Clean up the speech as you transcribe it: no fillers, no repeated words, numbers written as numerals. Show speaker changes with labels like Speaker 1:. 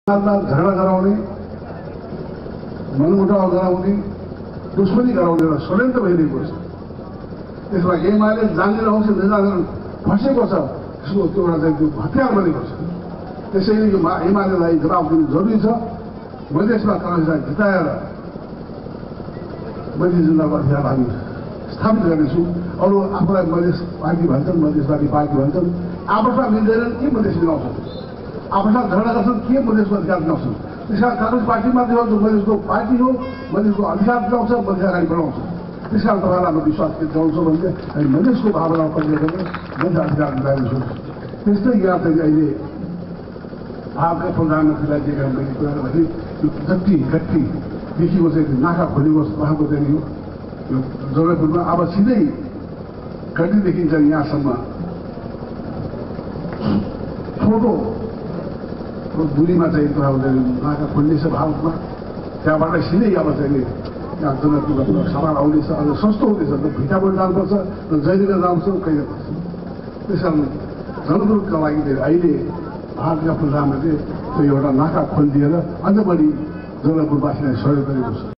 Speaker 1: झगडा गराउने, मनमुटाव गराउने, दुश्मनी गराउने एउटा षड्यन्त्र भइरहेको छ। त्यसलाई एमाले जानेर आउँछ नजानेर फसेको छ, त्यसको त्यो एउटा चाहिँ त्यो हतियार बनेको छ। त्यसैले यो एमालेलाई जवाब दिनु जरुरी छ। मधेसमा काङ्ग्रेसलाई जिताएर मधेस जिल्लाको अधिकार हामी स्थापित गर्नेछौँ। अरू आफूलाई मधेस पार्टी भन्छन्, मधेसवादी पार्टी भन्छन्, आपसमा मिल्दैनन् के मधेस मिलाउँछन्, आपसमा झगडा गर्छन् के मधेसको अधिकार दिलाउँछन्। त्यस कारण काङ्ग्रेस पार्टीमा जो मधेसको पार्टी हो, मधेसको अधिकार दिलाउँछ, मधेस अगाडि बढाउँछ। त्यस कारण तपाईँलाई हाम्रो विश्वास के दिलाउँछ भने हामी मधेसको भावना कहिले गर्ने मधेस अधिकार दिलाउँछौँ। त्यस्तै यहाँ चाहिँ अहिले भारतका प्रधानमन्त्रीलाई के गर्ने कुरा गर्दाखेरि यो गट्टी देखिको चाहिँ नाका खोलेको उहाँको चाहिँ यो जलपाइगुडीमा अब सिधै गट्टीदेखि चाहिँ यहाँसम्म छोटो दूरीमा चाहिँ नाका खोल्नेछ भारतमा। त्यहाँबाट सिधै अब चाहिँ यहाँ जनकपुरमा सामान आउनेछ, अझ सस्तो हुनेछ। भिटाबाट जानुपर्छ, जयनगर जानुपर्छ, कहिले पर्छ। त्यस कारण जनकपुरका लागि चाहिँ अहिले भारतका प्रधानमन्त्रीले त्यो एउटा नाका खोलिदिएर अझ बढी जनकपुरवासीलाई सहयोग गरेको छ।